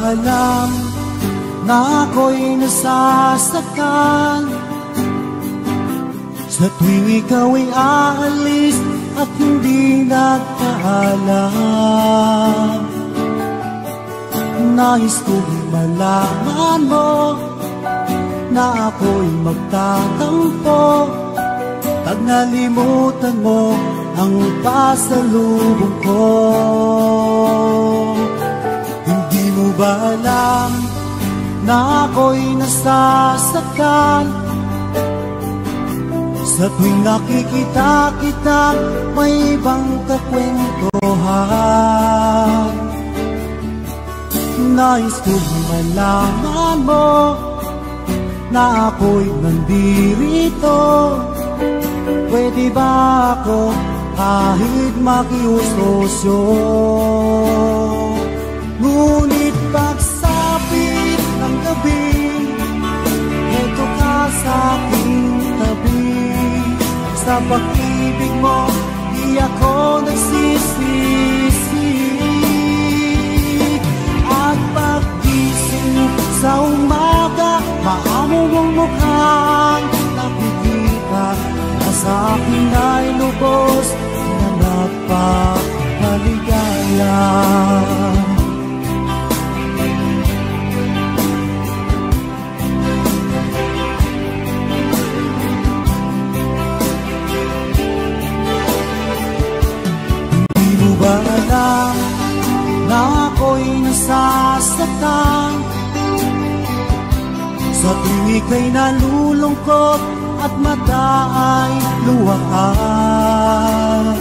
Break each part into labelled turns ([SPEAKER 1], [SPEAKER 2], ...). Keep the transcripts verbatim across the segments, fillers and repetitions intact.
[SPEAKER 1] alam na ako'y nasasaktan sa tuwing ikaw ay aalis at hindi nagpaalam. Nais kong malaman mo na ako'y magtatampo pag nalimutan mo ang pasalubong ko. Hindi mo ba alam na ako'y nasasaktan sa tuwing nakikita kita may ibang kakwentuhan? Nais kong malaman mo na ako'y nandirito. Pwede ba ako kahit makiusosyo? Ngunit pagsapit ng gabi, eto ka sa aking tabi. Sa pag-ibig mo, di ako nagsisisi. At pag-gising sa umaga, maamo mong mukhang nakikita na sa akin ay lubos na nagpapaligaya. Hindi mo ba alam na ako'y nasasaktan sa tuwing ika'y nalulungkot at mata ay luwaan?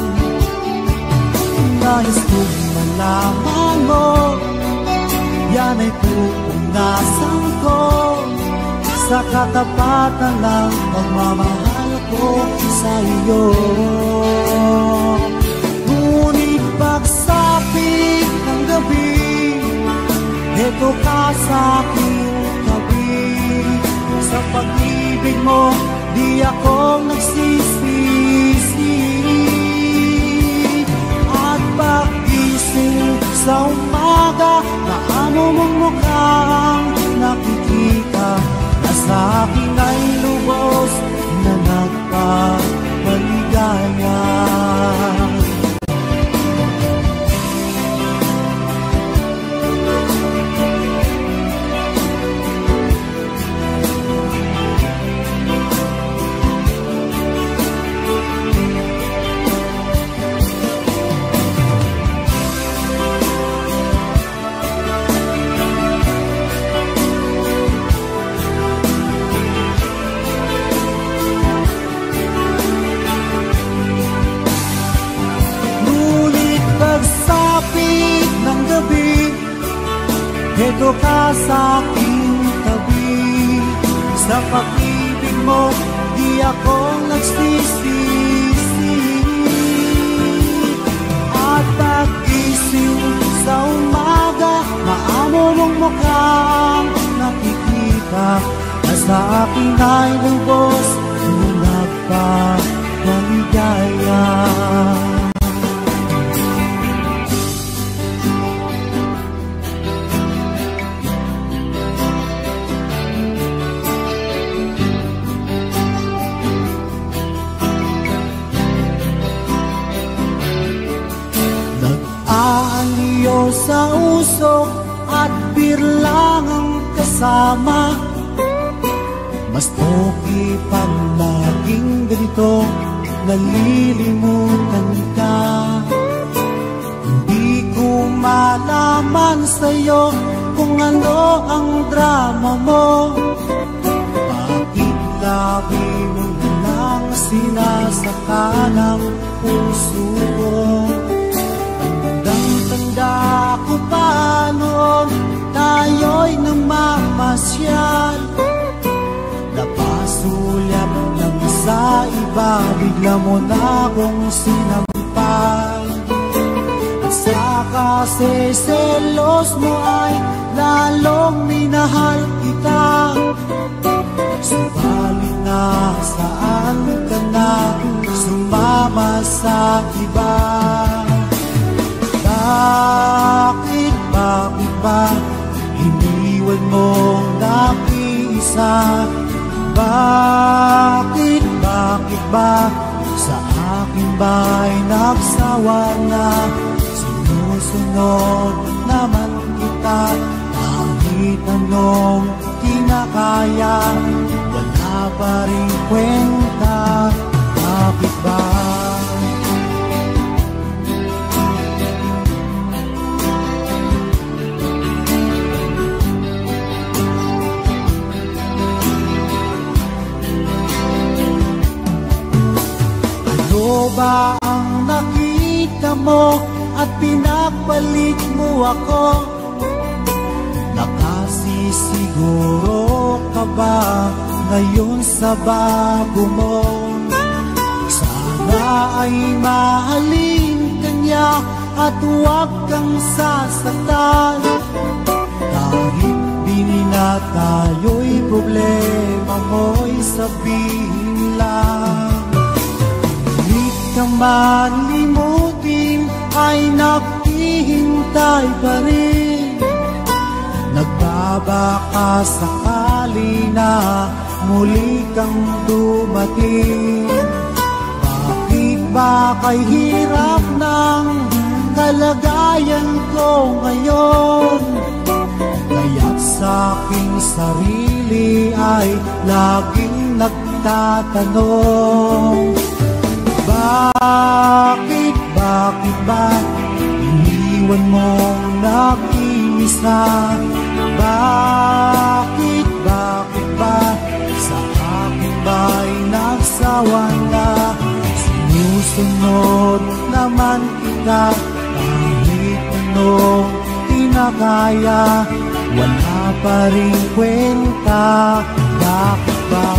[SPEAKER 1] Nais kong malaman mo, yan ay pupunasan ko sa katapatan ng pagmamahal ko sa iyo. Ngunit pagsapit ng gabi, eto ka sa aking tabi. Sa pag-ibig mo, di ako nagsisisi. At pag-gising sa umaga, naamo mong mukhang nakikita na sa akin ay lubos na nagpapaligaya. Eto ka sa aking tabi. Sa pag-ibig mo, di ako nagsisisi. At pag-ising sa umaga, maamo mong mukhang nakikita na sa akin ay lubos na nagpapaligaya. Aaliyo sa usok at birlang ang kasama. Mas okay pang laging ganito, nalilimutan ka. Hindi ko malaman sa'yo kung ano ang drama mo. Bakit labi mo na lang sinasaka ng puso ko? Tanda ko pa noon, tayo'y namamasyal. Napasulyap lang sa iba, bigla mo na akong sinampal. At saka selos mo ay lalong minahal kita. Subalit nasaan ka na, sumama sa iba. Bakit, bakit ba ba sa aking bahay nagsawa na? Sinusunod naman kita kahit anong kinakaya, wala pa rin kwenta. Bakit ba? Ano ba ang nakita mo at pinagpalit mo ako? Nakasisiguro ka ba ngayon sa bago mo? Sana ay mahalin ka niya at huwag kang sasaktan. Kahit di na tayo'y problema mo'y sabihin lang. Man limutin ay naghihintay pa rin. Nagbabaka sakali na muli kang dumating. Bakit ba kay hirap ng kalagayan ko ngayon? Kaya't sa aking sarili ay laging nagtatanong, bakit, bakit ba iniwan mong nag-iisa? Bakit, bakit ba sa aking ba'y nagsawa na? Sinusunod naman kita kahit anong kinakaya, wala pa rin kwenta. Bakit ba?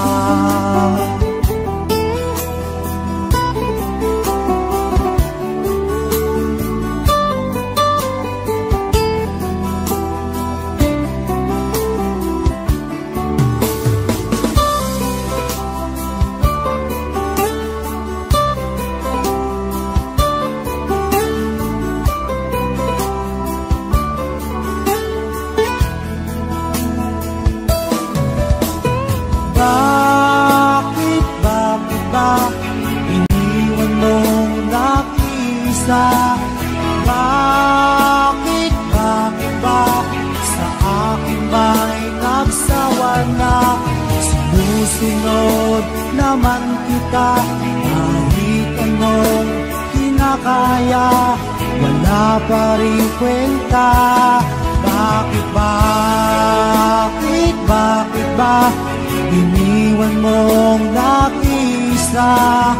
[SPEAKER 1] Bakit, bakit ba sa aking ba'y nagsawa na? Sinusunod naman kita kahit anong kinakaya, wala pa rin kwenta. Bakit, bakit, bakit ba iniwan mong nag-iisa?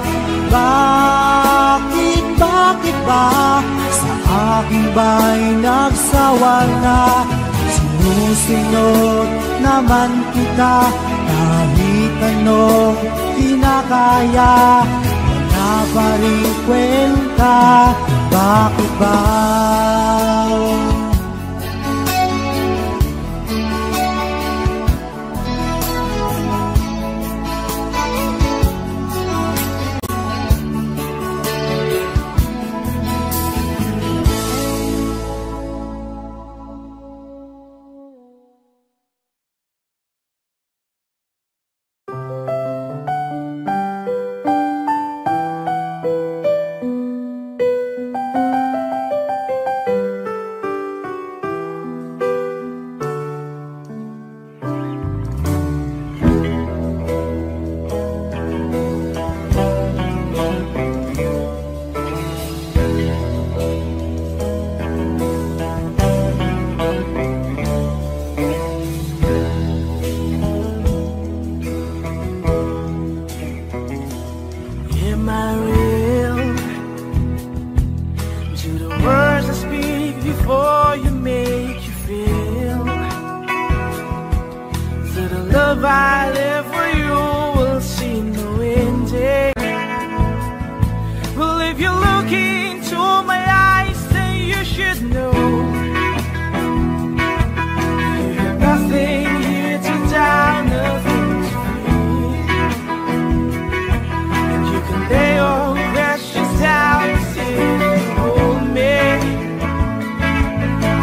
[SPEAKER 1] Bakit, bakit ba sa aking ba'y nagsawa na? Sinusunod naman kita kahit anong kinakaya, wala pa rin kwenta. Bakit ba?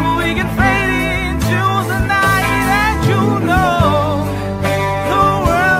[SPEAKER 2] The world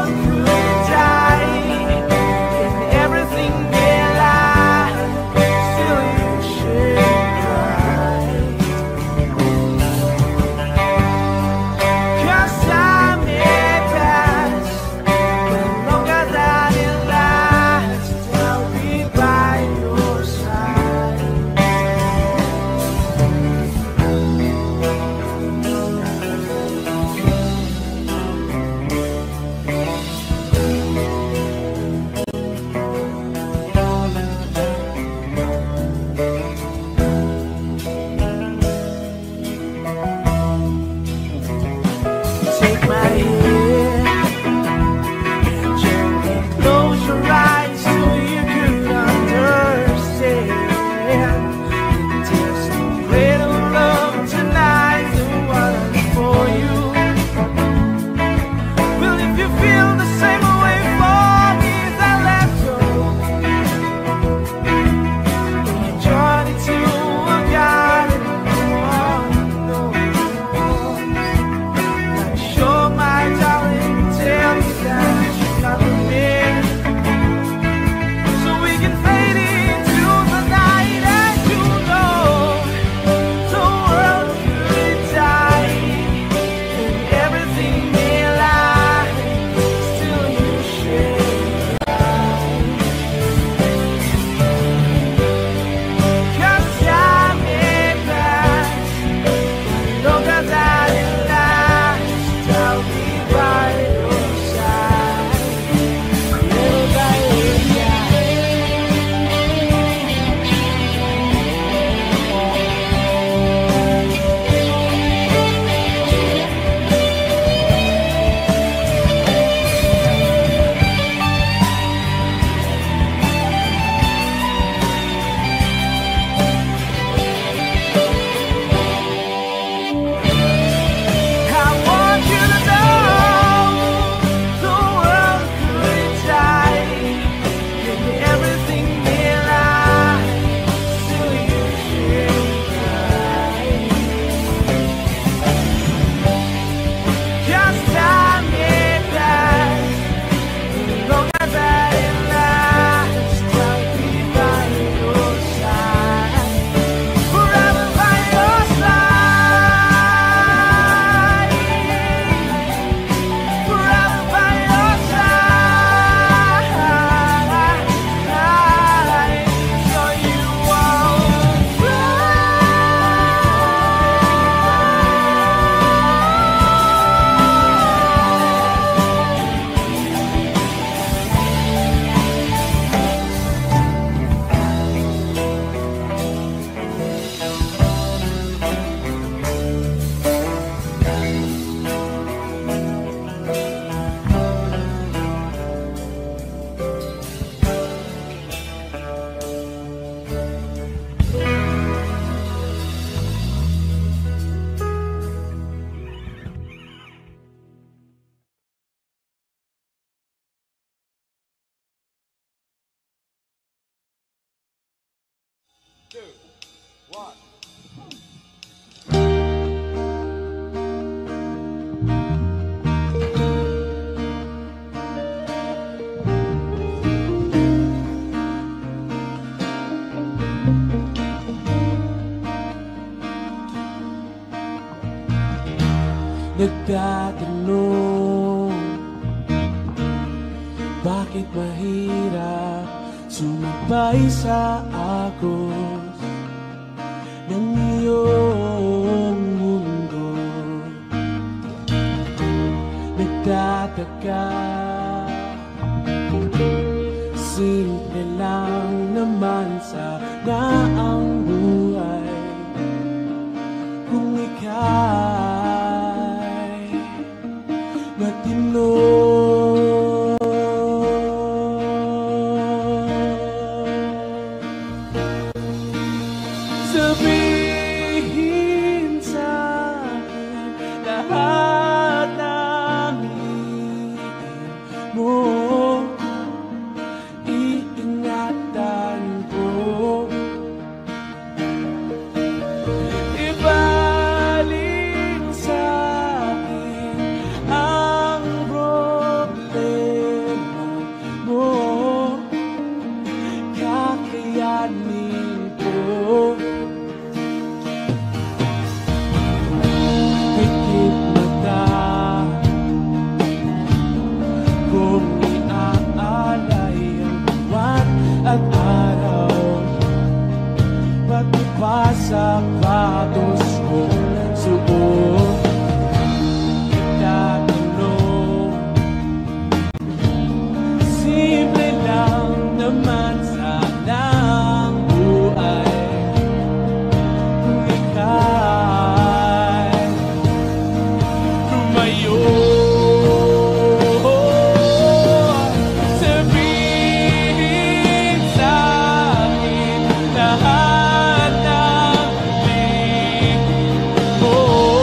[SPEAKER 2] Nagtatanong, bakit mahirap sumabay sa agos ng iyong mundo? Nagtataka, simple lang naman sana ang buhay kung ikaw matino. Sabihin sa akin lahat ng hingin mo, iingatan ko. Ibalik sa akin ang problema mo, kakayanin ko. Pikit mata kung iaalay ang buwan at araw, pati pa sapatos mo suot. Nagtatanong, simple lang naman sana ang buhay kung ika'y tumayo. Sabihin sa akin lahat ng hingin mo,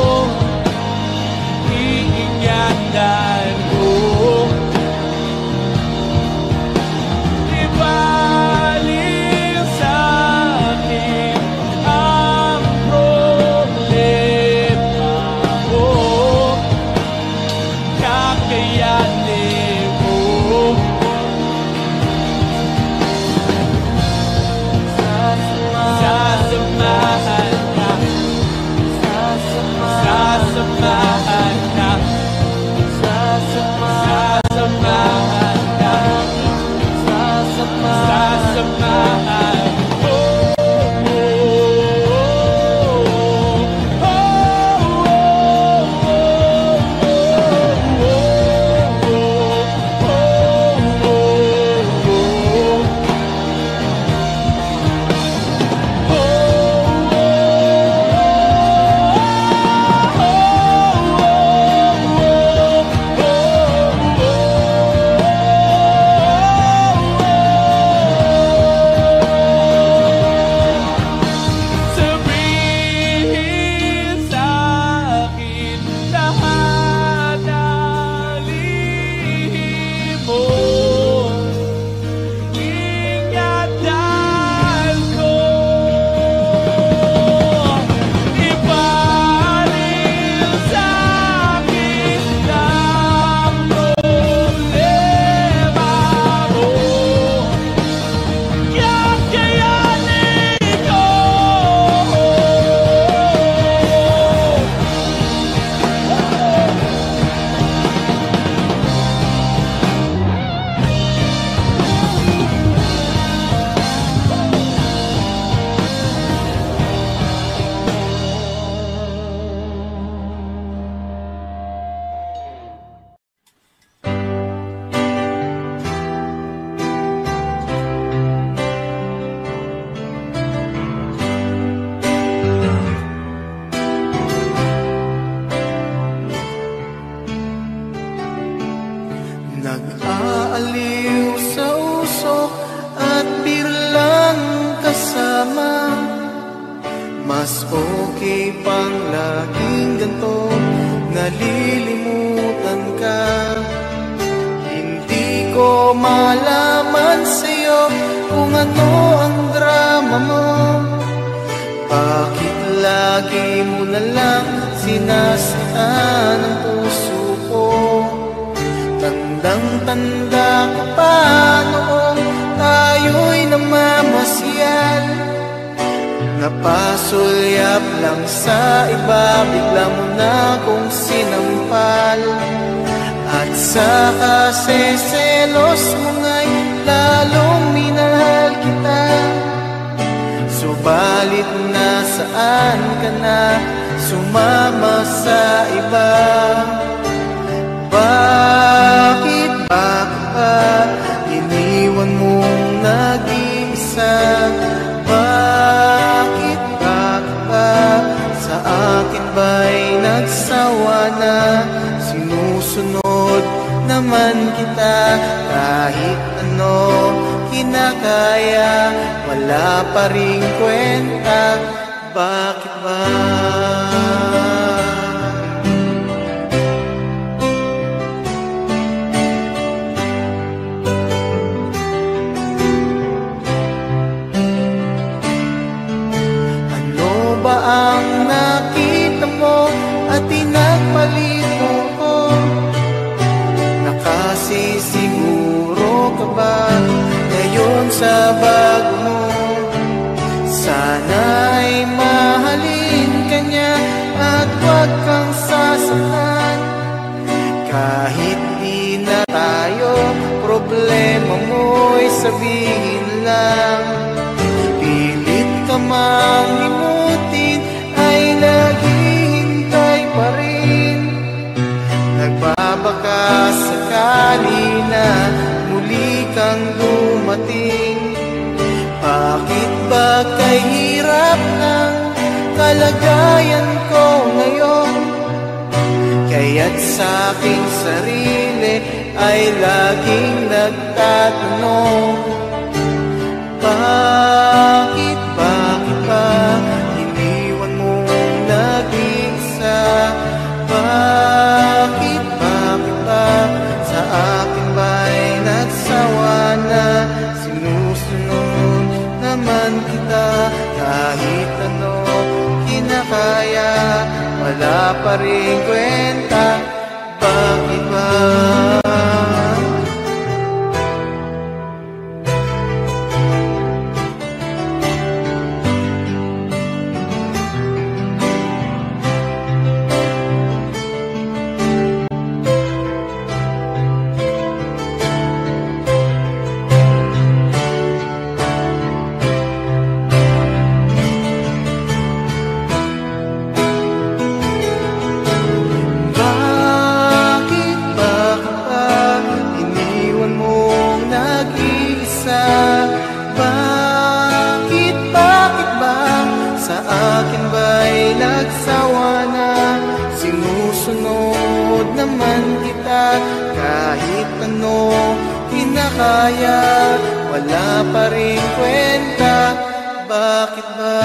[SPEAKER 2] iingatan ko. Ibalik sa akin ang problema mo, kakayanin mo. Sasamahan ka, sasamahan ka, sasamahan ka, sasamahan ko. Sabihin sa akin lahat ng lihim mo, ingatan ko. Ibalik sa akin ang problema mo, kakayanin ko.
[SPEAKER 1] Nag-aaliw sa usok at birlang kasama, mas okay pang laging ganto, nalilimutan ka. Hindi ko malaman sa'yo kung ano ang drama mo, Bakit lagi mo na lang sinasaan ang puso ko? Tandang-tanda ka pa noong tayo'y namamasyal. Napasulyap lang sa iba, bigla mo na kong sinampal. At sa kaseselos mo nga'y lalong minahal kita. Subalit nasaan ka na, sumama sa iba? Bakit, bakit ba iniwan mong nag-iisa? Bakit, bakit ba sa akin ba'y nagsawa na? Sinusunod naman kita kahit ano kinakaya, wala pa ring kwenta. Bakit ba? Ano ba ang nakita mo at pinagpalit mo ko? Nakasisiguro ka ba ngayon sa bago mo? Sana'y mahalin ka niya at huwag kang sasaktan. Kahit di na tayo, problema mo'y sabihin lang. Pilit ka mang limutin, ay naghihintay pa rin. Nagbabaka sakali na muli kang dumating. Bakit ba kay hirap ng kalagayan ko ngayon? Kaya't sa aking sarili ay laging nagtatanong, bakit, bakit ba iniwan mong nag-iisa? Bakit, bakit ba sa akin ba'y nagsawa na? Sinusunod naman kita kahit ano kinakaya, wala pa rin kwenta. Bakit ba? Kahit ano kinakaya, wala pa rin kwenta. Bakit ba?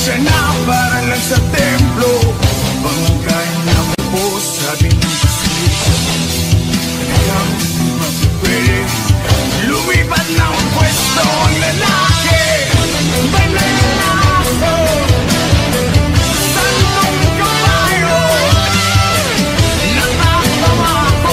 [SPEAKER 3] Siya na para lang sa templo, bangkay ng po sa binigay. Talagang mapipili, lumipat ng pwesto ang lalaki. Banal na ako, santong kabayo, nakatawa ko.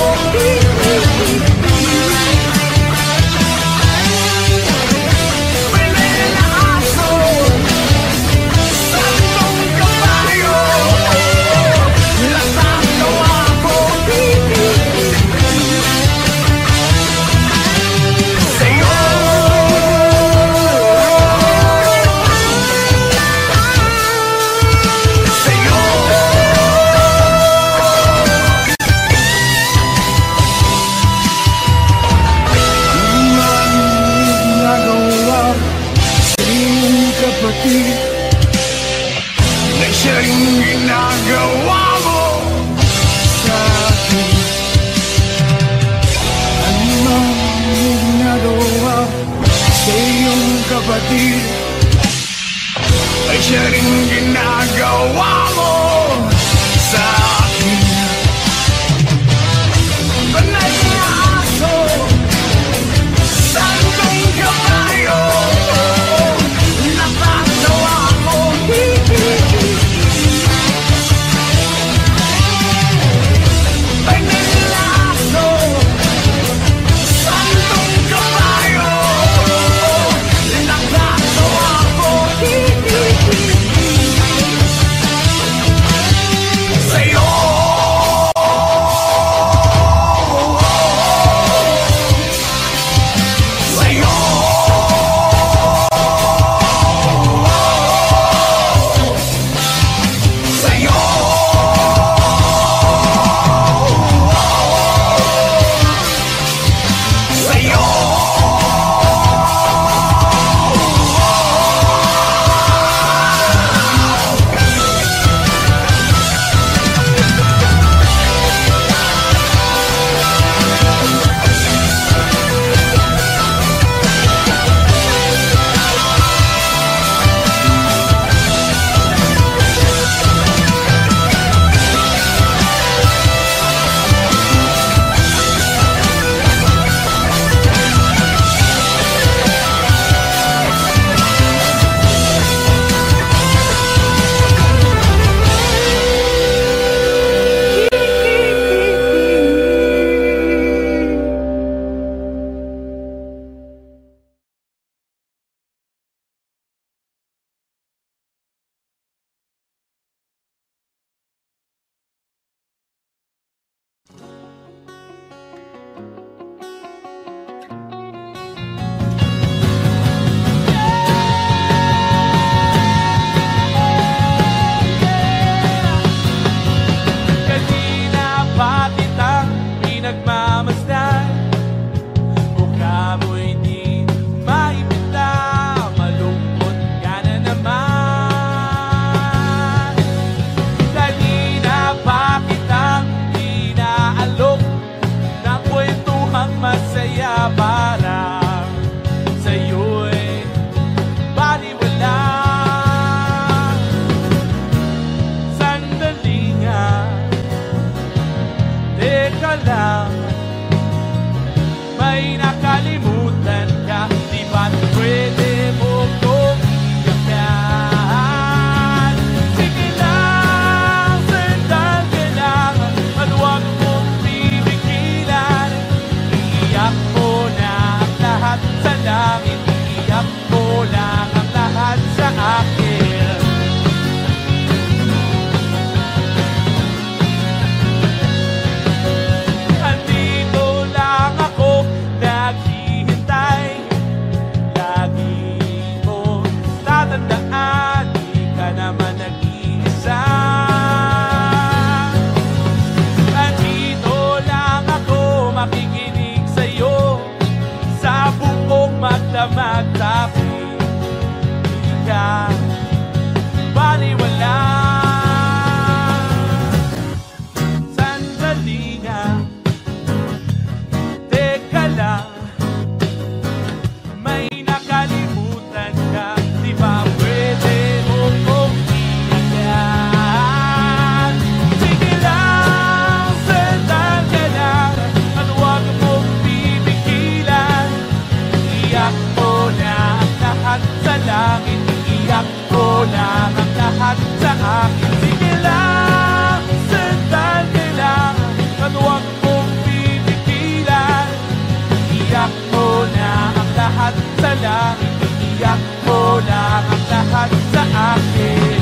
[SPEAKER 3] Na siya rin ginagawa mo sa akin. Ano mang ginagawa sa iyong kapatid, ay siya rin ginagawa mo sa akin. Banal na aso, santong kabayo, nakatawa ko. Banal na aso, santong kabayo, nakatawa ko. Sa'yo. Sa'yo. Sa'yo. Sa'yo.
[SPEAKER 2] Kanina pa kitang pinagmamasdan, mukha mo'y di maipita, malungkot ka na naman. Kanina pa kitang inaalok ng kwentuhang masaya para sa'yo'y baliwala. Sandali nga, teka lang, may nakalimutan ka, di ba't pwede mo kong iyakan? Sige lang, sandali lang, at huwag mong pipigilan. Iiyak mo na ang lahat sa langit, iiyak mo lang ang lahat sa akin. Andito lang ako naghihintay, lagi mo tatandaan, di ka naman nag-iisa. Andito lang ako makikinig sa'yo, sa buong magdamag tapi, di ka baliwala. Sandali nga, teka lang, may nakalimutan ka, di ba pwede mo kong lang ang lahat sa akin. Sige lang, sandal kailangan at huwag mong pipigilan. Iyak mo na ang lahat sa langit, iyak mo lang ang lahat sa akin.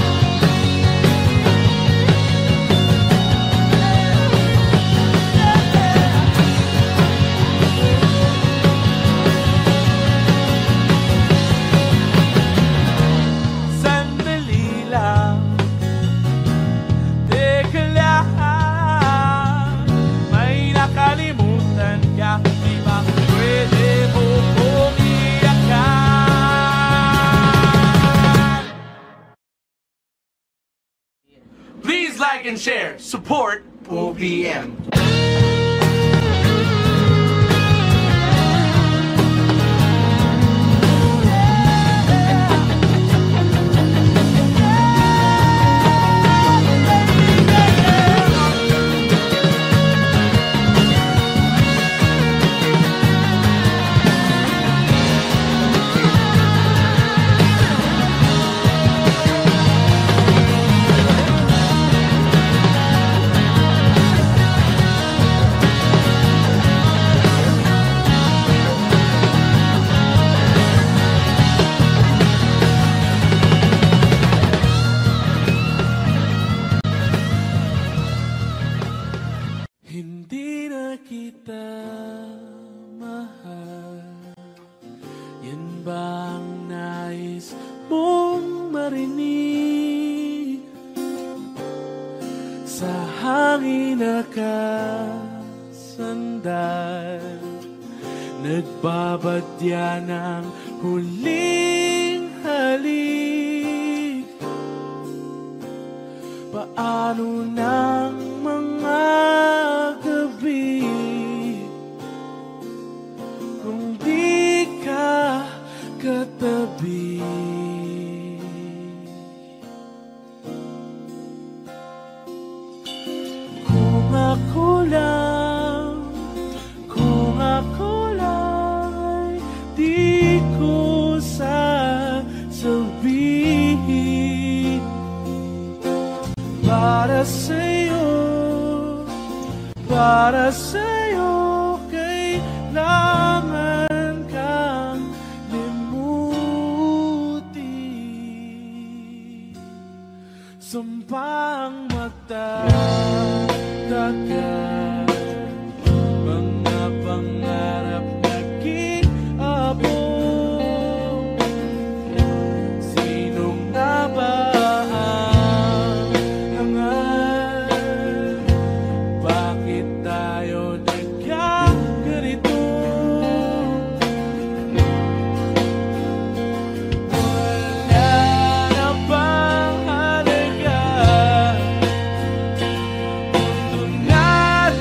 [SPEAKER 2] Please like and share. Support O P M. Hindi na kita mahal, yan ba ang nais mong marinig? Sa hangin nakasandal, nagbabadya ng huling halik. Paano ng mga gabi kung di ka katabi? Kung ako lang, kung ako lang ay di ko sasabihin para sa'yo, para sa'yo, kailangan kang limutin. Sumpang magtatagal, mga pangarap naging abot. Sino nga ba ang hangal? Bakit tayo nagkaganito? Wala na bang halaga? Mundo na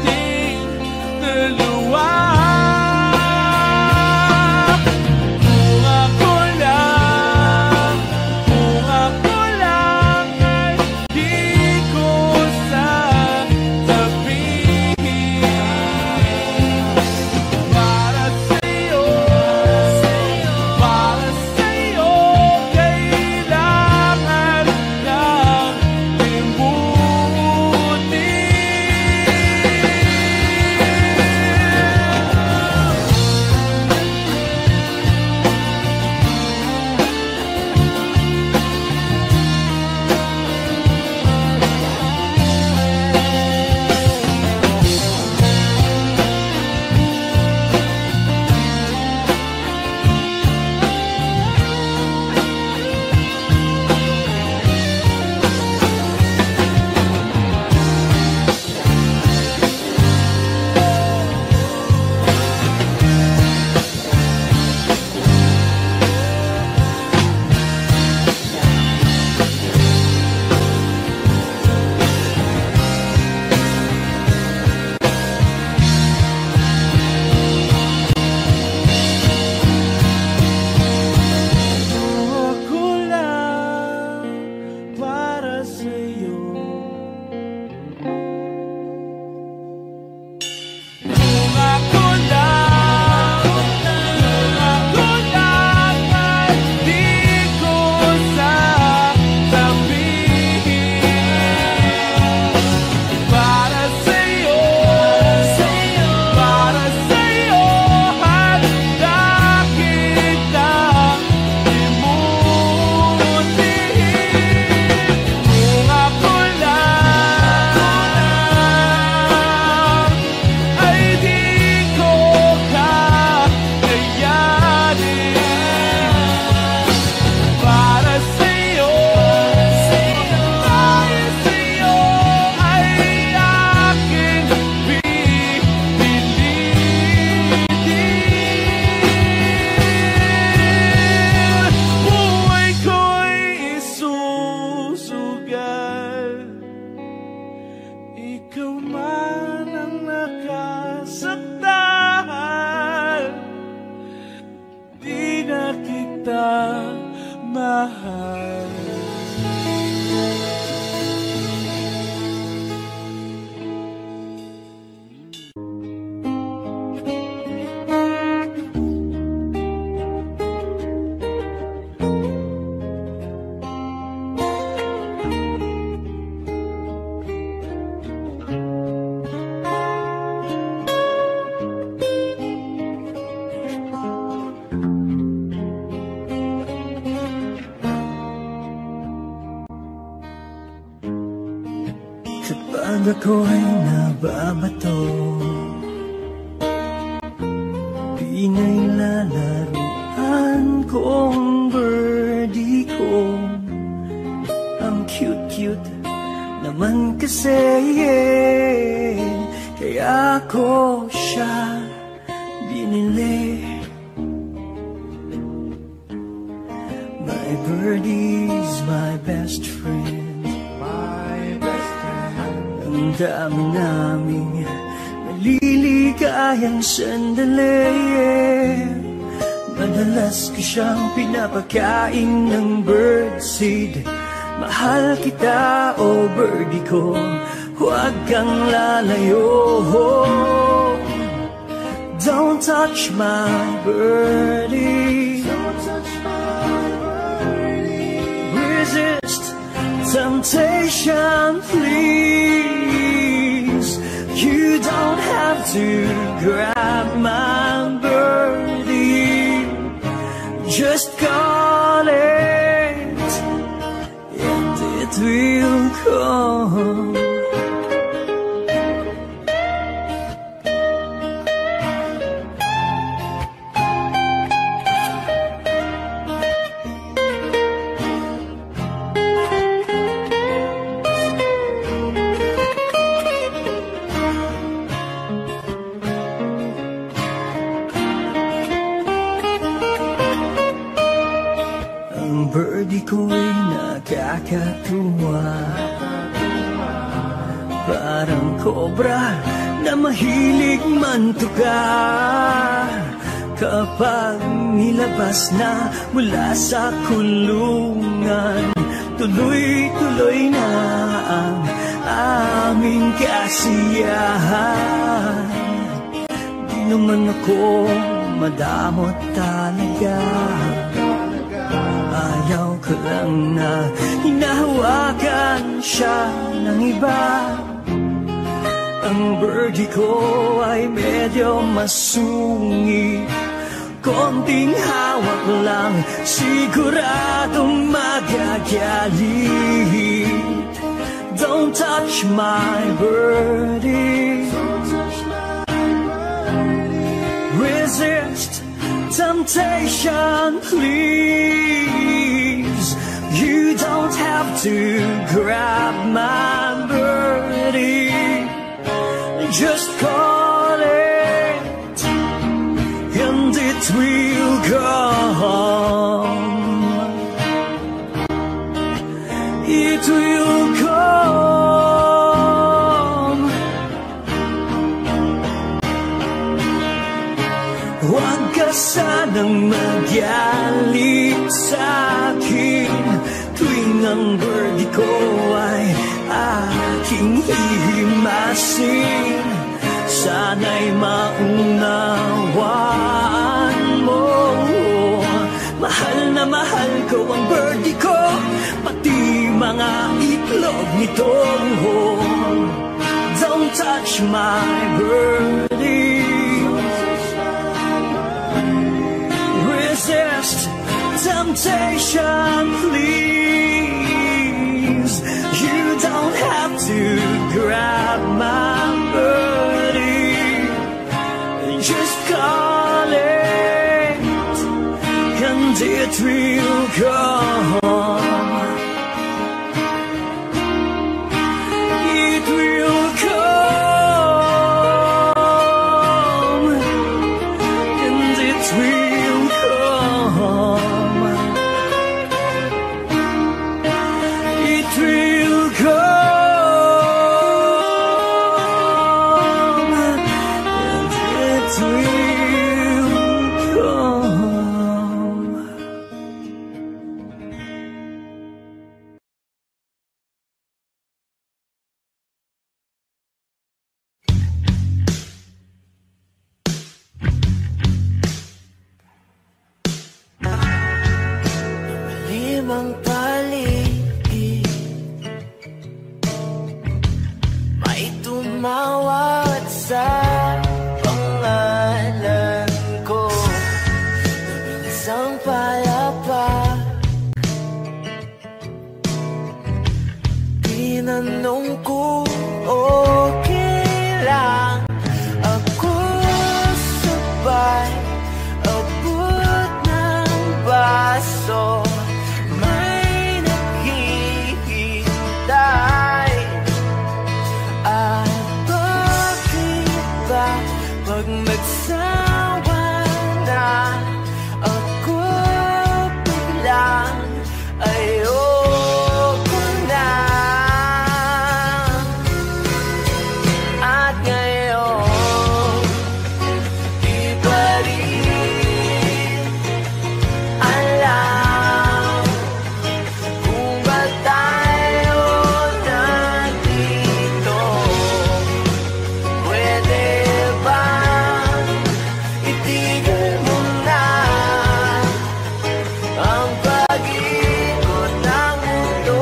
[SPEAKER 2] kita mahal.
[SPEAKER 1] Kapag ako'y nababato, pinailalaruan kong birdie ko. Ang cute-cute naman kasi, kaya ko siya binili. My birdie's my best friend. Ang dami naming maliligayang sandali. Madalas ko siyang pinapakain ng birdseed. Mahal kita, oh birdie ko, huwag kang lalayo. Don't touch my birdie. Resist temptation, please. You don't have to grab my birdie. Just call it and it will come. Birdie ko'y nakakatuwa, parang kobra na mahilig mantuka. Kapag nilabas na mula sa kulungan, tuloy-tuloy na ang aming kasiyahan. Di naman ako madamot talaga, ayaw ko lang na hinahawakan siya ng iba. Ang birdie ko ay medyo masungit, konting hawak lang siguradong magagalit. Don't touch my birdie. Resist temptation, please. You don't have to grab my birdie. Just call it and it will come. It will come. Huwag ka sanang magalit sa'kin tuwing ang birdie ko ay aking hihimasin. Sana'y maunawaan mo, mahal na mahal ko ang birdie ko, pati mga itlog nito. Don't touch my birdie. Resist temptation, please. You don't have to grab my birdie. Just call it and it will come. It will come and it will come. It will come and it will come.
[SPEAKER 4] mang paligid, may tumawag sa pangalan ko. Naging isang palapag, tinanong ko okay lang ako, sabay abot ng baso, may naghihintay. At bakit ba pag nagsawa na ako, biglang ayoko na. At ngayon di pa rin alam kung ba tayo nandito. Pwede bang itigil mo na ang pag-ikot ng mundo?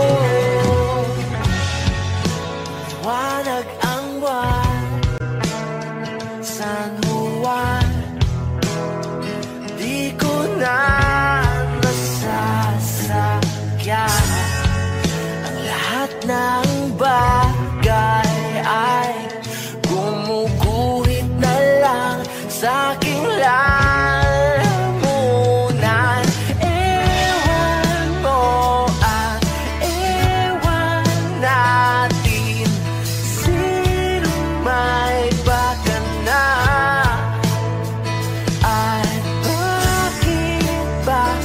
[SPEAKER 4] Wanag ang buwan, San Juan, di ko na nasasakyan. Ang lahat ng bagay ay gumuguhit na lang sa aking lalamunan. Ewan mo at ewan natin, sino may baka na. At bakit ba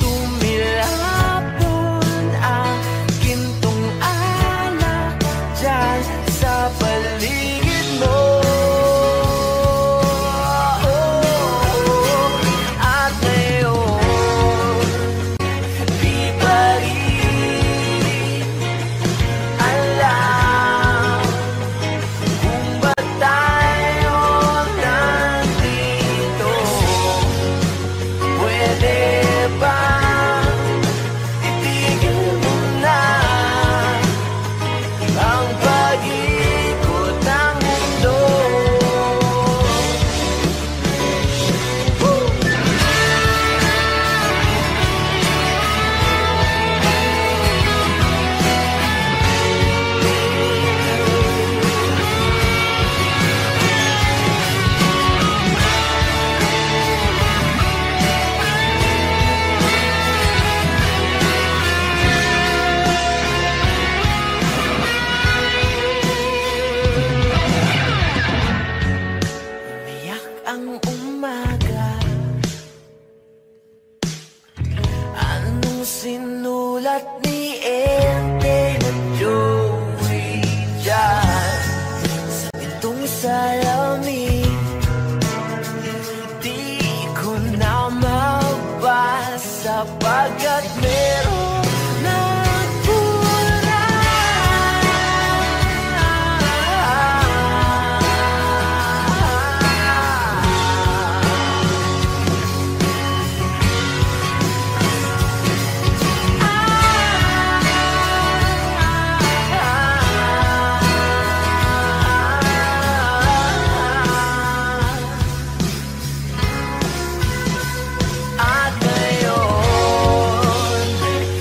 [SPEAKER 4] tumilapon ang gintong alak dyan sa paligid mo? At ngayon di pa rin alam kung ba tayo nandito. Pwede bang itigil mo na ang pag-ikot ng mundo? Umiyak ang umaga, anong sinulat ni Ente na Joey dyan sa pitong salamin? Di ko na mabasa pagkat meron nagpura. At ngayon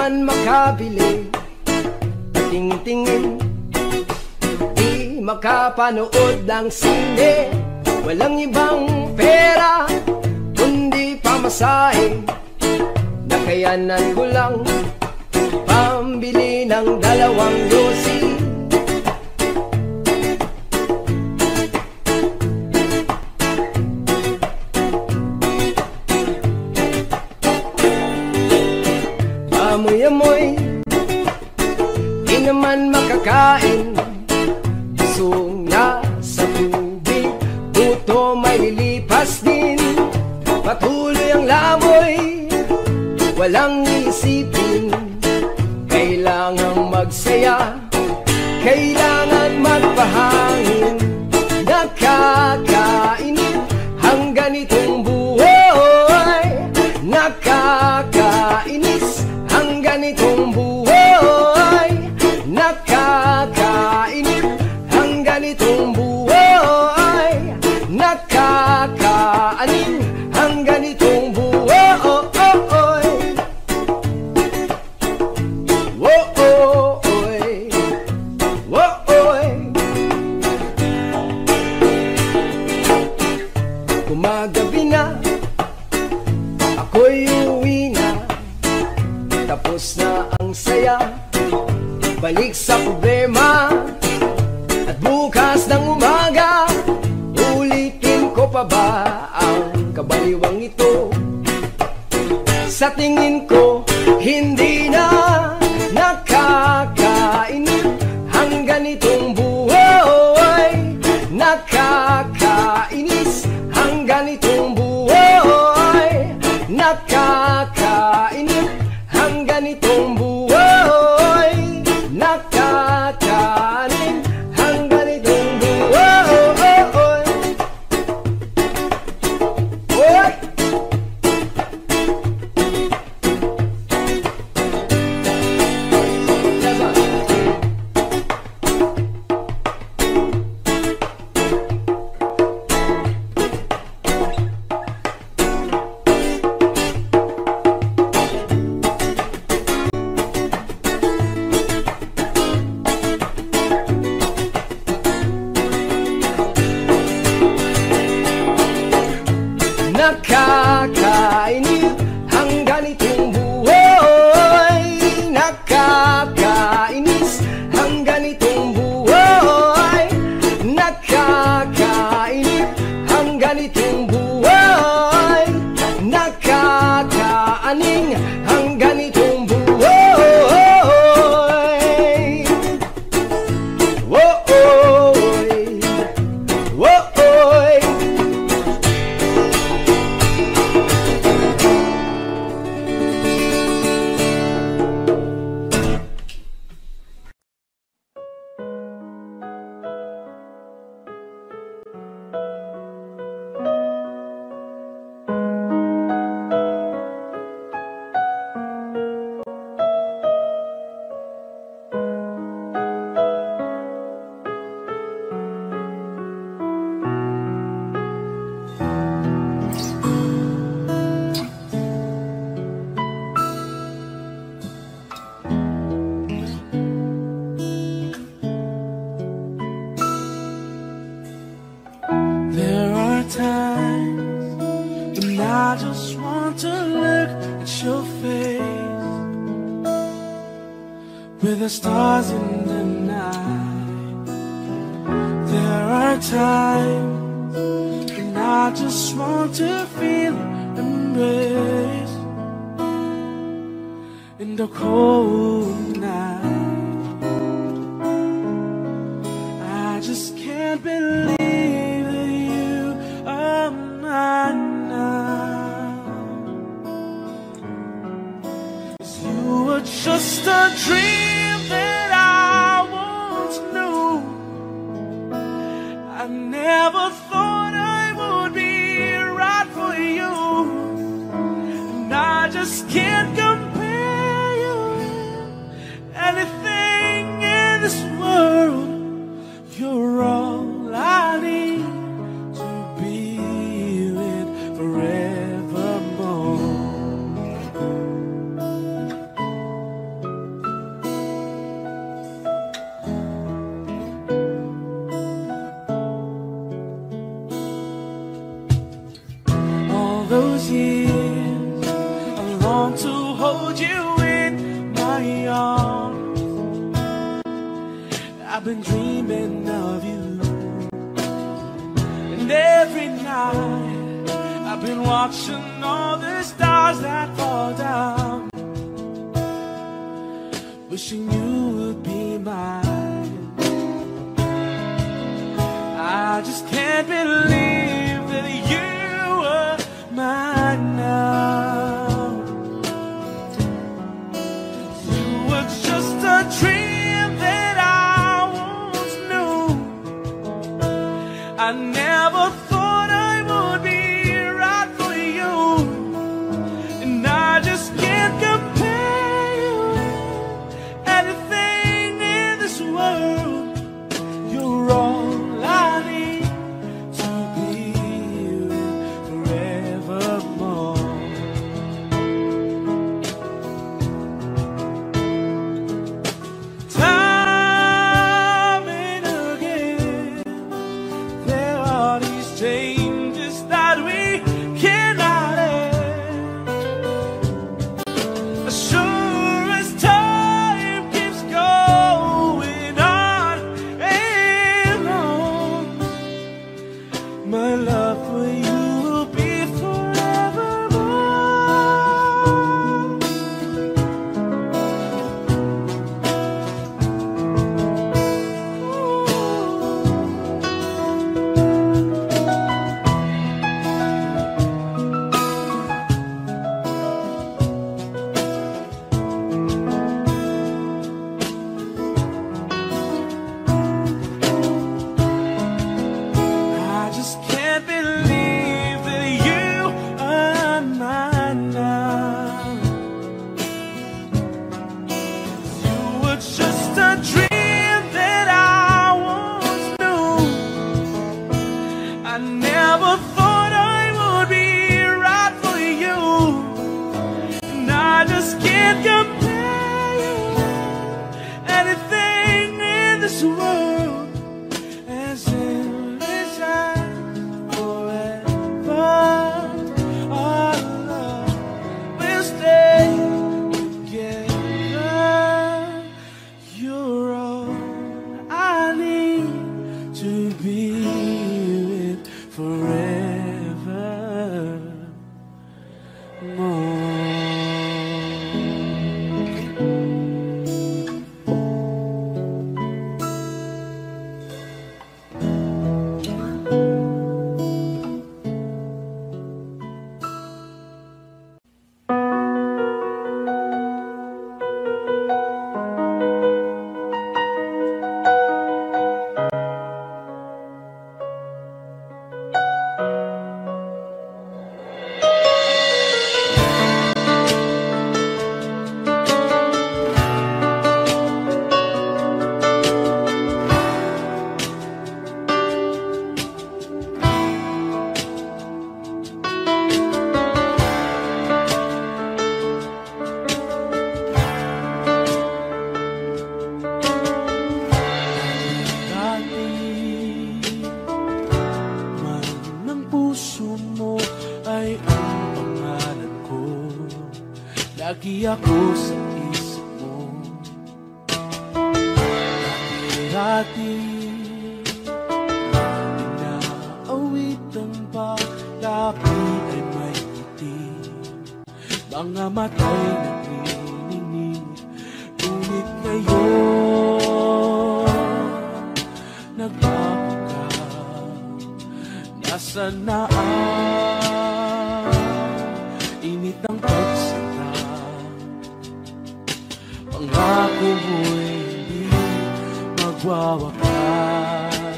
[SPEAKER 5] man makabili, tingin-tingin, di makapanood ng sine. Walang ibang pera, kundi pamasahe. Nakayanan ko lang pambili ng dalawang yosi. Amoy-amoy, di naman makakain. Busog na sa tubig, buto may lilipas din. Patuloy ang lamoy, walang isipin. Kailangang magsaya, kailangan magpahangin. Nakakainip ang ganitong buhay. Nakakainis ang ganitong buhay. Nakakainip ang ganitong buhay. Nakakaanin ang ganitong buhay. Wo-oy, wo-oy. Gumagabi na, ako'y uwi na. Tapos na ang saya, balik sa problema. At bukas ng umaga, ulitin ko pa ba ang kabaliwang ito? Sa tingin ko, hindi na. Nakakainip ang ganitong buhay. Nakakainis ang ganitong buhay. Nakakainip ang ganitong buhay. Nakakanin ang ganitong buhay. Oy! Nakakainip ang ganitong buhay. Nakakainis ang ganitong buhay. Nakakainip ang ganitong buhay. Nakakaaning ang ganitong buhay. Wo-oy, wo-oy.
[SPEAKER 2] There are times when I just want to look at your face, with the stars in the night. There are times when I just want to feel your embrace in the cold night. I just can't believe that you are mine now. 'Cause you were just a dream that I once knew. I never thought I would be right for you, and I just can't compare you with anything in this world. You're all I need to be with forevermore. those years, I long to hold you in my arms. I've been dreaming of you, and every night I've been watching all the stars that fall down, wishing you would be mine. I just can't believe that you are mine now. You were just a dream that I once knew. I never thought I would be right for you, and I just can't compare you with anything in this world. You're all I need to be with forevermore. Time and again, there are these changes that we cannot end. As sure as time keeps going on and on, my love for you will be forevermore. I just can't believe that you are mine now. You were just a dream that I once knew. I never thought I would be right for you, and I just can't compare you with anything in this world. As endless as forever, our love will stay together. You're all I need to be with forevermore. Dati man ng puso mo ay ang pangalan ko. Lagi ako sa isip mo. Dati inaawit ang paglapi ay may ngiti, mga matay naglilinig. Ngunit ngayon nagbabaga, nasaan na ang init ng pagsara? Pangako mo'y hindi magwawakas.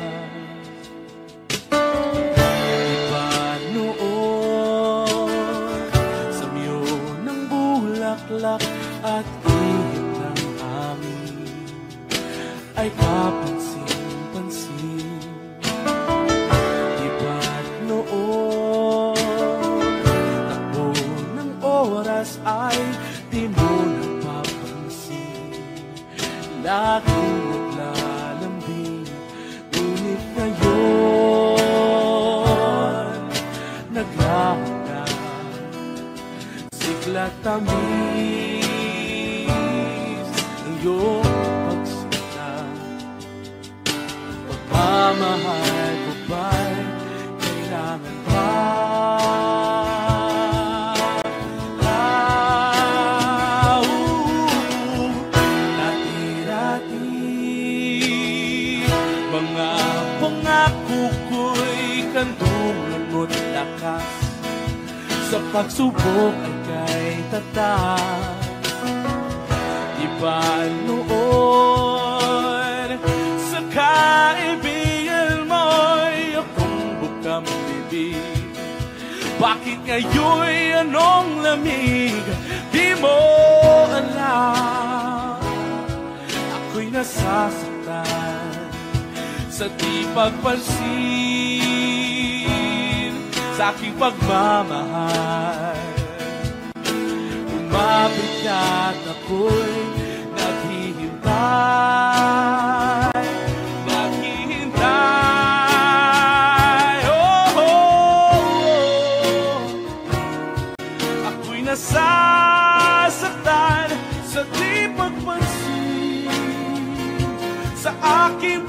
[SPEAKER 2] Iba noon sa miyo ng bulaklak at ihip ng hangin ay kapansin-pansin. Iba't noon takbo ng oras ay di mo napapansin. Laging naglalambing tamis ng iyong pagsita. Pagmamahal ko ba'y kailangan pa? Ah, uh, dati-dati mga pangako ko'y kandung lungkot lakas. Sa pagsubok ay kay tatak. Iba noon sa kaibigan mo'y akong bukang bibig. Bakit ngayon'y anong lamig? Di mo alam, ako'y nasasaktan sa di pagpansin sa aking pagmamahal. Umapit ka't ako'y naghihintay, naghihintay. Oh, oh, oh. Ako'y nasasaktan sa di pagpansin sa aking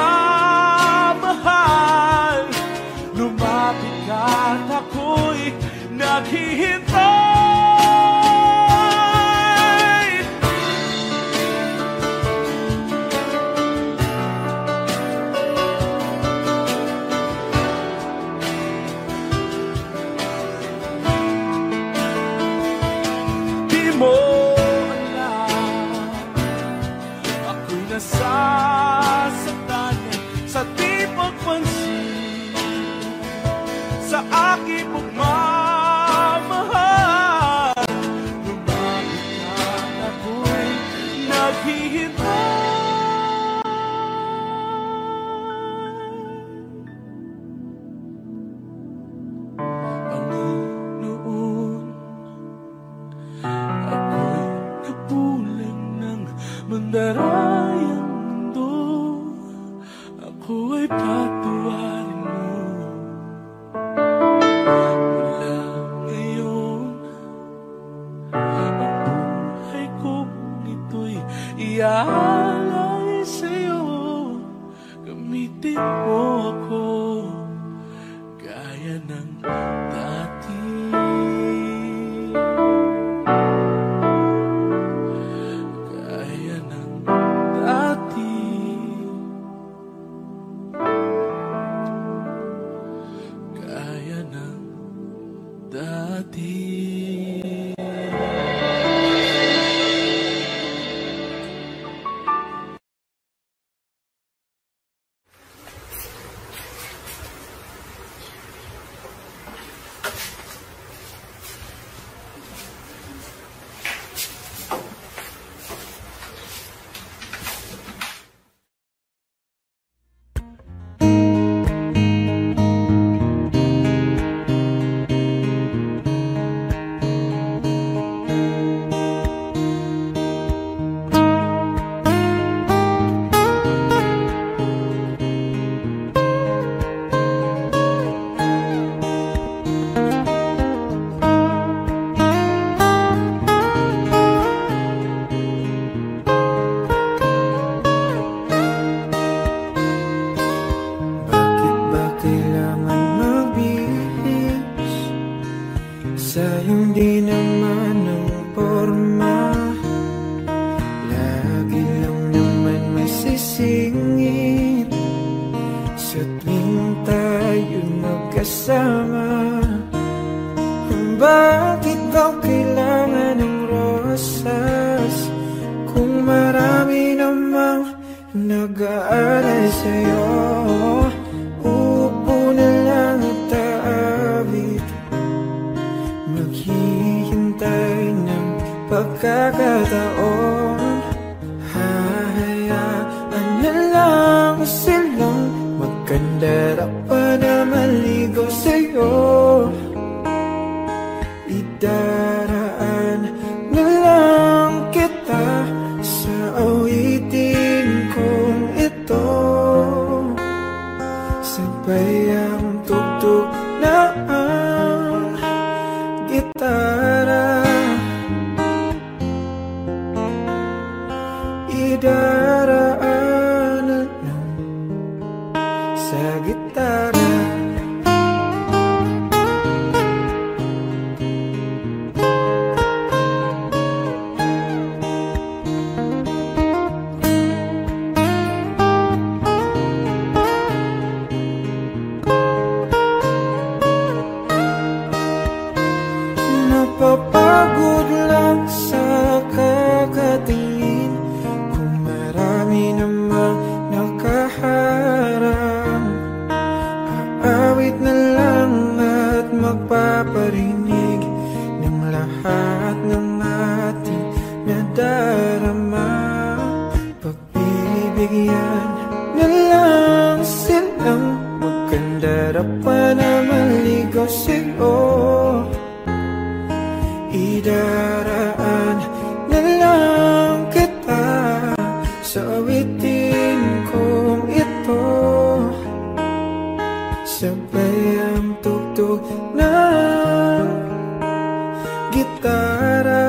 [SPEAKER 2] pagmamahal. Lumapit ka't ako'y naghihintay. Di mo alam, ako'y nasasaktan sa di pagpansin sa aking pagmamahal. Lumapit ka't ako'y naghihintay. Ang noon ako'y napulang ng mandarayang mundo. Ako ay patawarin mo. Mula ngayon, ang buhay kong ito'y iaalay sa'yo. Gamitin mo ako gaya ng dati. Gaya ng dati. Gaya ng dati. Bakit ba kailangan magbihis sa hindi naman ng porma? Lagi lang naman may sisingit sa tuwing tayo magkasama. Bakit daw kailangan ng rosas kung marami namang nag-aalay sa'yo? Uupo na lang at aawit, maghihintay ng pagkakataon. Hahayaan na lang silang magkandara pa na maligaw sa'yo. Idaraan na lang kita sa awitin kong ito. Sabay ang tugtog na ang gitara.
[SPEAKER 6] marinig ng lahat ng ating nadarama. Pagbibigyan na lang silang magkandarapan na maligaw sa'yo. Idaraan na lang kita sa awitin kong ito. Sabay ang tugtog ng gitara.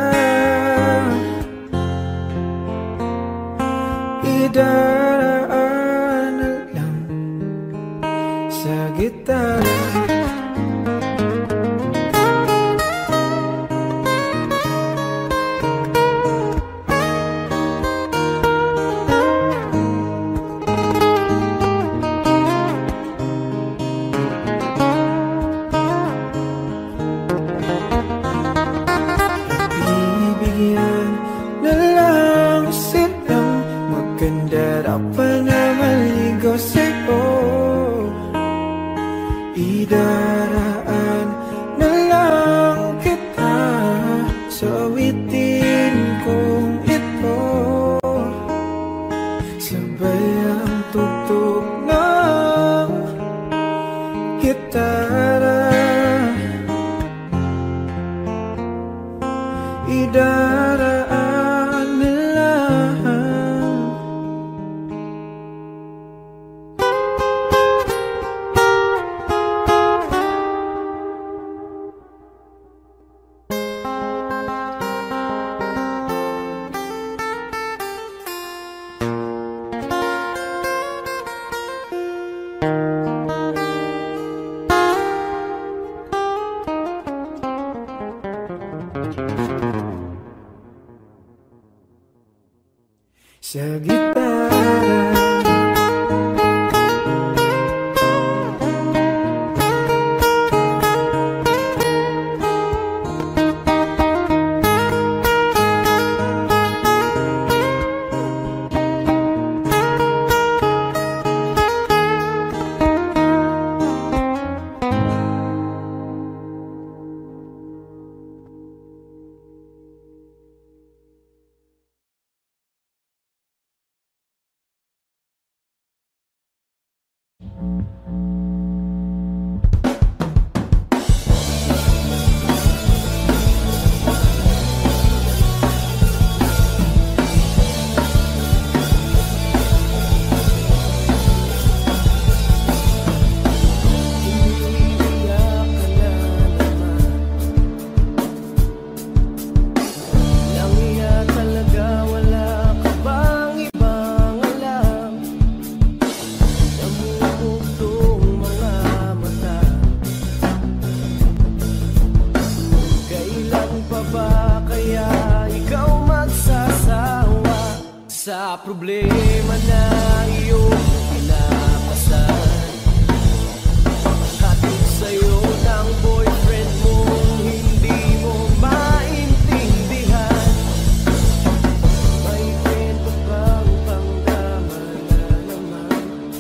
[SPEAKER 6] Idaraan na lang sa gitara. Idaraan na lang kita sa awitin kong ito. Sabay ang tugtog ng gitara. Idaraan na lang. Sa gitara. Sa problema na iyong pinapasan, hatid sa'yo ng boyfriend mo, hindi mo maintindihan. May kwento kang panggaman na naman,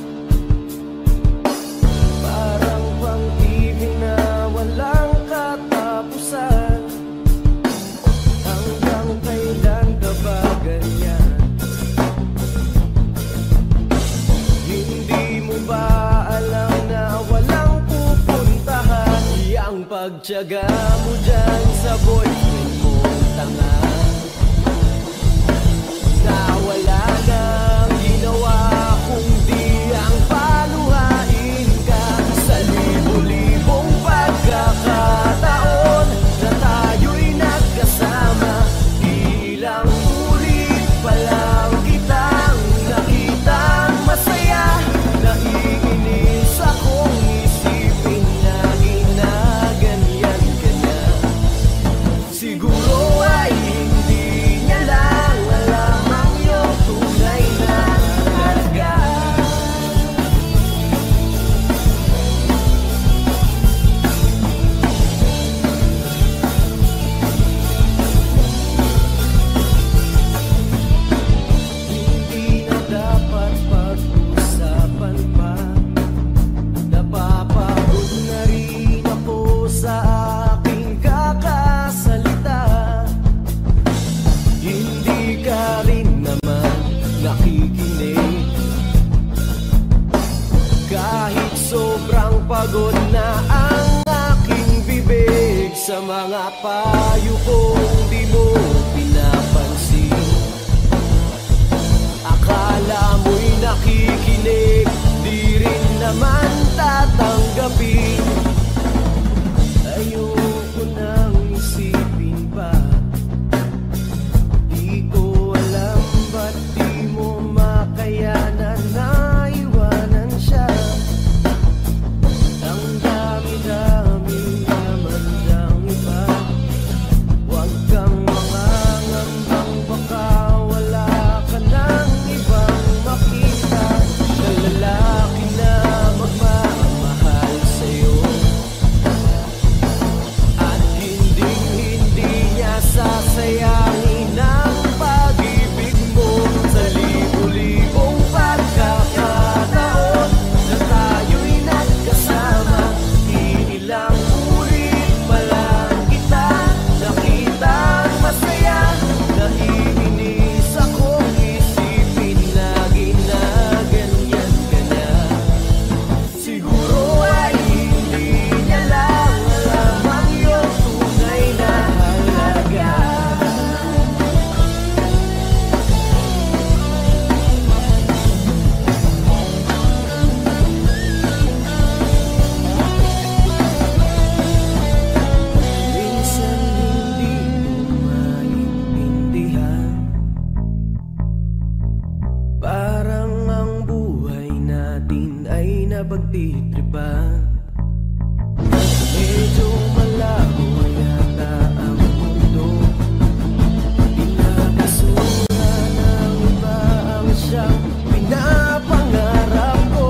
[SPEAKER 6] parang pang-ibig na walang katapusan. Hanggang kailan ka ba ganyan? Pagtiyaga mo dyan sa boyfriend mo tanga, na wala nang ginawa kundi ang paluhain ka. Sa libo-libong pagkakataon na tayo'y nagkasama, ilang ulit pa lang kitang nakitang masaya. Naiinis akong isipin na ginaganyan ka na. Siguro ay sa mga payo kong di mo pinapansin. Akala mo'y nakikinig, di rin naman tatanggapin. Ayoko nang isipin pa, di ko alam ba't di mo makayanan na iwanan siya. Ang dami-dami naman ng iba, huwag kang mangangambang baka wala ka ng ibang makita na lalaki na magmamahal sa'yo. At hinding-hindi niya sasayangin ang pag-ibig mo sa libo-libong pagkakataon na tayo'y nagkasama. Iilang ulit pa lang kita nakitang masaya. Naiinis akong isipin lagi na ganyan ka na. Siguro ay hindi niya lang alam ang iyong tunay na halaga. Minsan hindi mo maintindihan, parang ang buhay natin ay napagtitripan. Medyo malabo yata ang mundo, pinakasura ng iba ang siyang pinapangarap ko.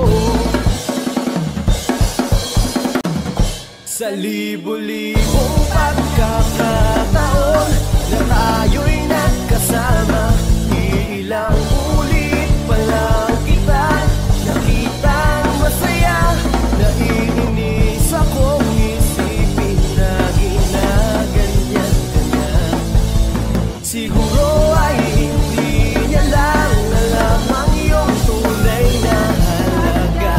[SPEAKER 6] Sa libo-libong pagkakataon na tayo'y nagkasama, ilang ulit pa lang kita nakitang masaya. Naiinis akong isipin lagi na ganyan ka na. Siguro ay hindi niya lang alam ang iyong tunay na halaga.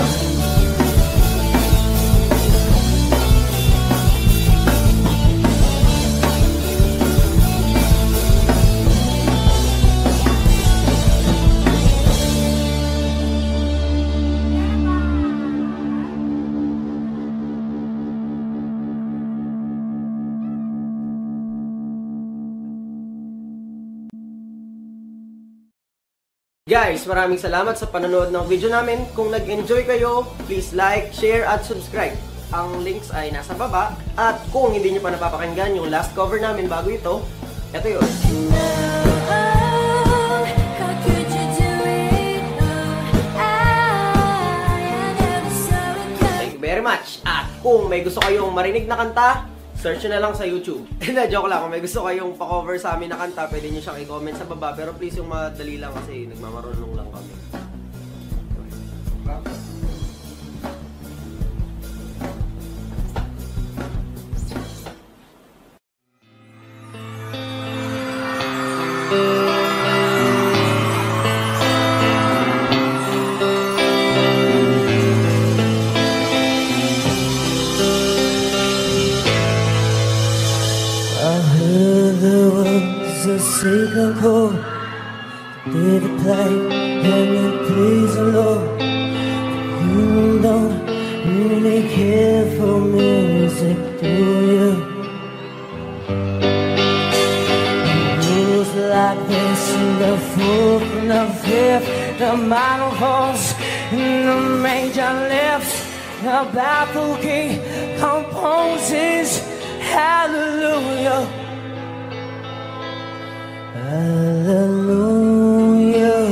[SPEAKER 5] Guys, maraming salamat sa panonood ng video namin. Kung nag-enjoy kayo, please like, share, at subscribe. Ang links ay nasa baba. At kung hindi nyo pa napapakinggan yung last cover namin bago ito, eto yun. Thank you very much. At kung may gusto kayong marinig na kanta, search nyo na lang sa YouTube. Hindi, joke lang. Kung may gusto kayong pa-cover sa amin na kanta, pwede nyo siyang i-comment sa baba. Pero please, yung madali lang kasi nagmamarunong lang kami.
[SPEAKER 4] I heard there was a secret chord, did it play and it please the Lord. You don't really care for music, do you? Rules like this, the fourth and the fifth, the minor chords and the major lifts, the baffled key composes. Hallelujah, hallelujah,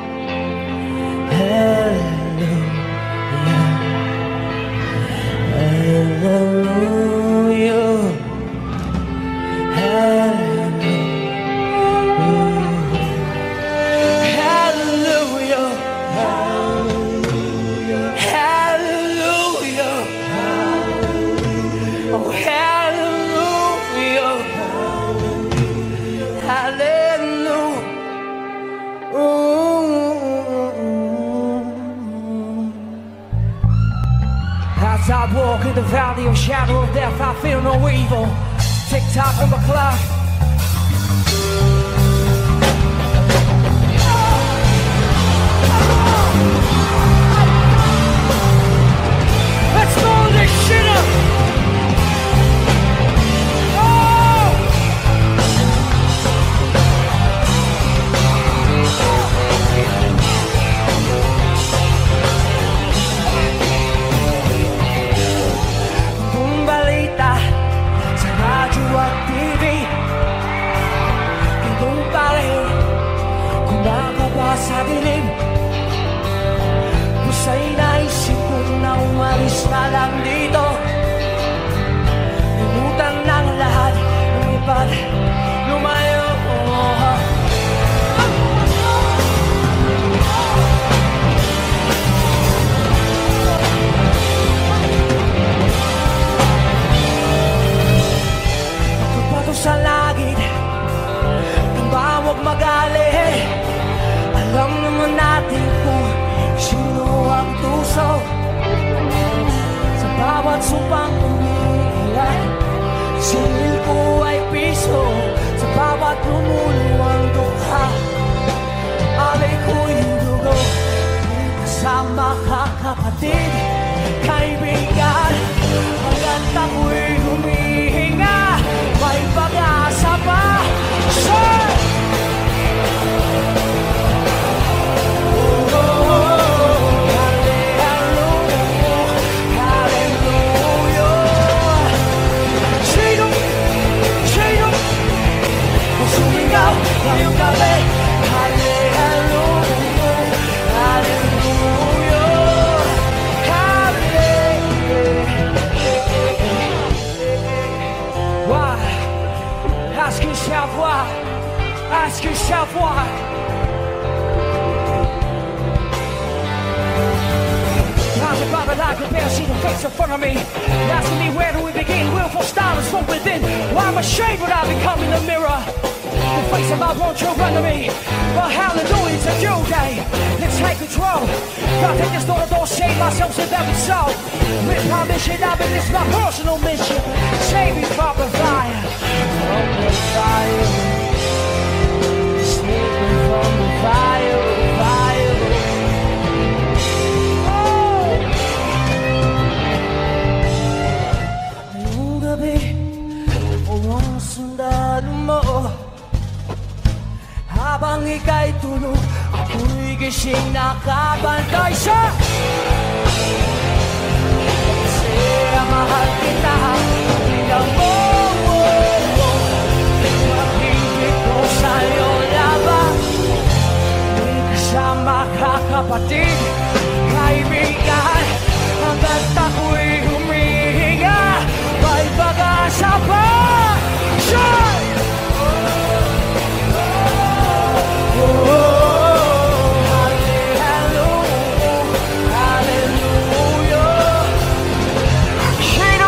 [SPEAKER 4] hallelujah, hallelujah, hallelujah, hallelujah, hallelujah, hallelujah, oh hallelujah. Hallelujah.
[SPEAKER 6] valley of shadow of death, I feel no evil. Tick tock on the clock. Let's blow this shit up. Oh! Kung balita sa radyo at T V, kung pare, kung nakaba sa dilim, kusa'y naisip ko na umalis na lang dito. Limutan ng lahat, lumipad, lumayo. Pagpato sa langit, ang ba huwag magali. Alam naman natin kung sino ang tuso. Sa bawat supang umiiyak, singil ko ay piso. Sa bawat lumuluwang dukha, alay ko'y dugo. Kasama ka kapatid, kaibigan, hanggang ako'y humihinga. May pag-asa pa, sir! Ngayong gabi, hallelujah, hallelujah, hallelujah. Why? Ask yourself why. Ask yourself why. I'm about to lie, compare, see the face in front of me. Asking me where do we begin? Willful style is from within. Why am I ashamed when I become in the mirror? The face of my won't you run to me? Well, hallelujah, it's a new day. Let's take control. Gotta take this door to door, save myself so that we solve. With my mission, I've been this my personal mission. Save me from the fire. From the fire. Save me from the fire, fire. Oh! Ngayong gabi, walang sundalo mo. Habang ika'y tulog, ako'y gising nakabantay siya. Kasi mahal kita, bilang mo, pag-ibig ko sa'yo laban. May kasama ka kapatid, kaibigan, hanggang ako'y humihinga. May pag-asa pa, siya! Hallelujah, hallelujah.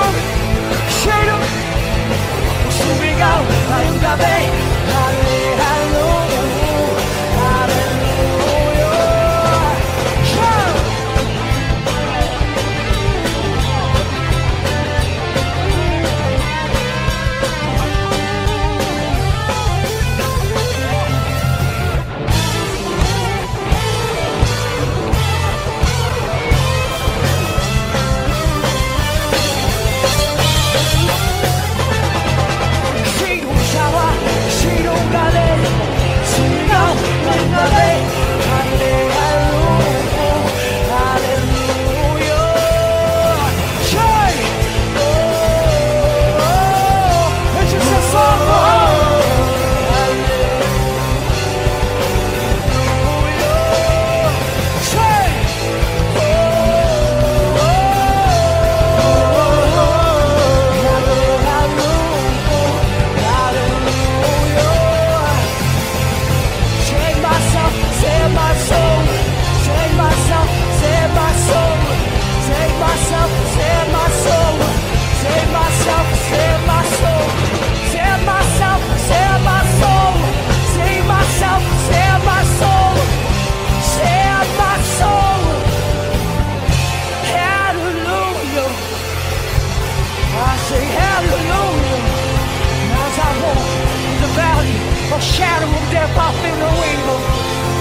[SPEAKER 6] shadow of death off in the window.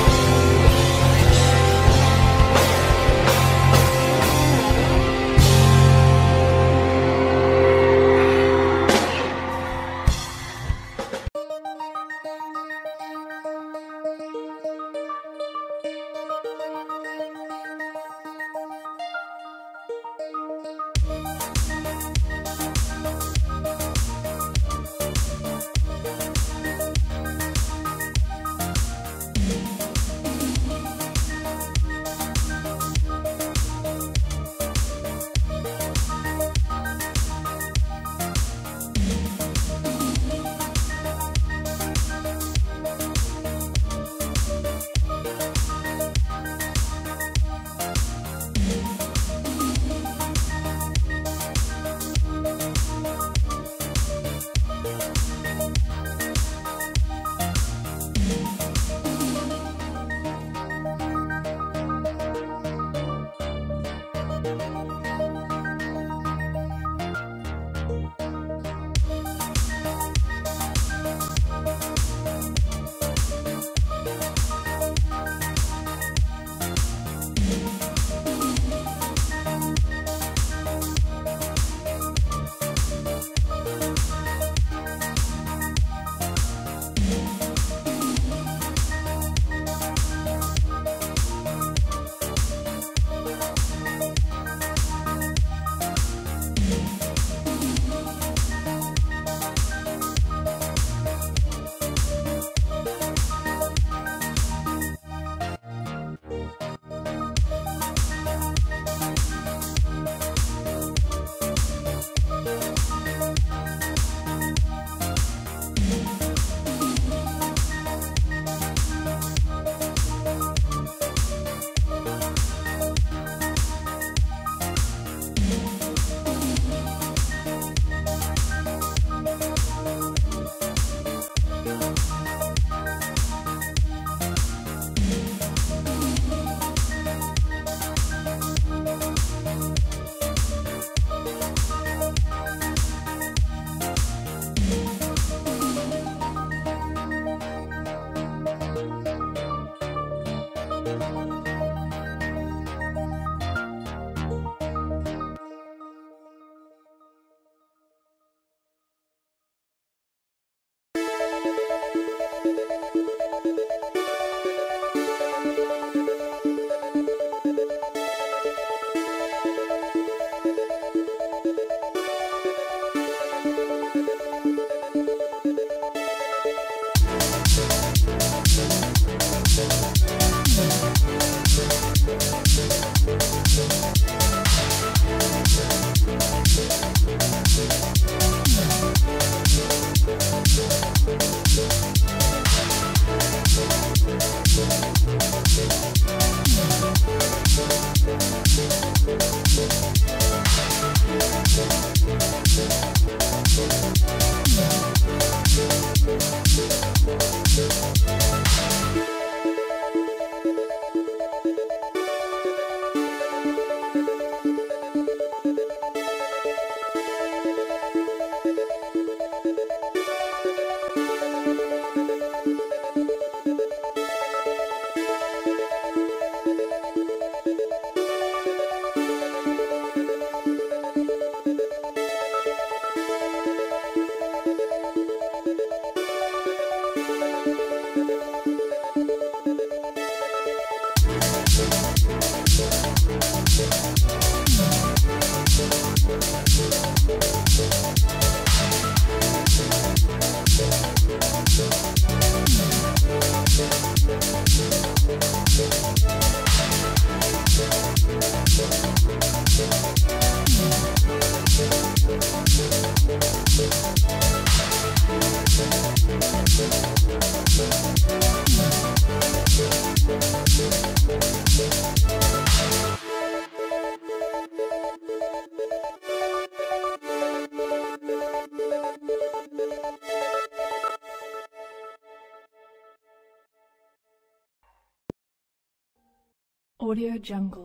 [SPEAKER 7] Audio Jungle.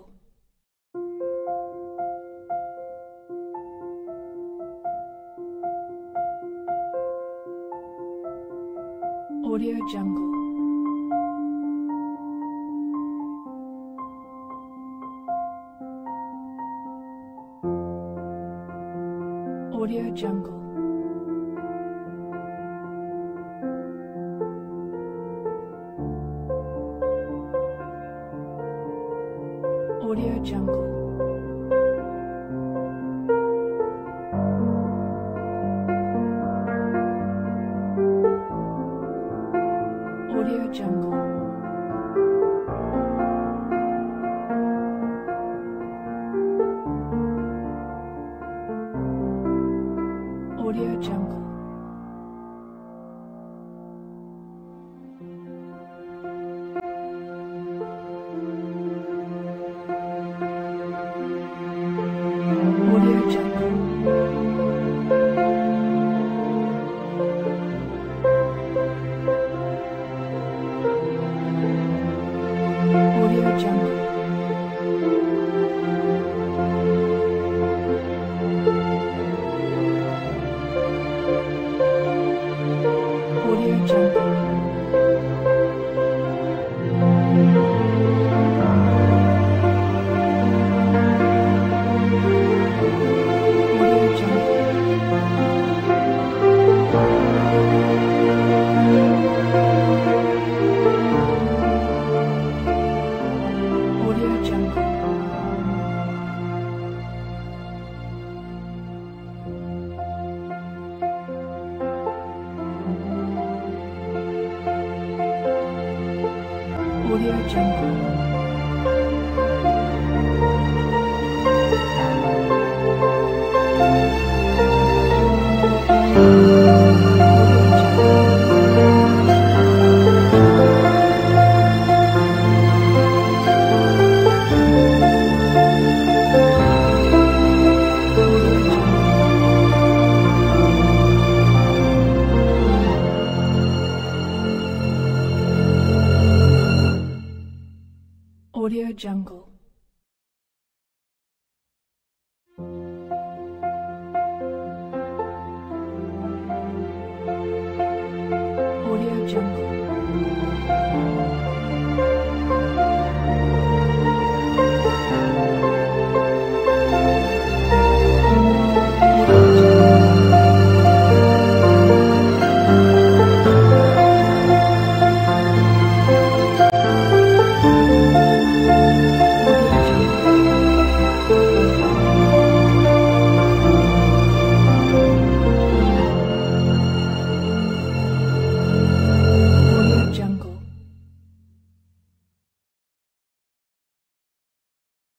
[SPEAKER 7] Audio Jungle. Audio Jungle. Audio Jungle. Audio Jungle. Audio Jungle. Audio Jungle. Audio Jungle. Audio Jungle. Audio Jungle. Audio Jungle. Audio Jungle. Audio Jungle. Audio Jungle.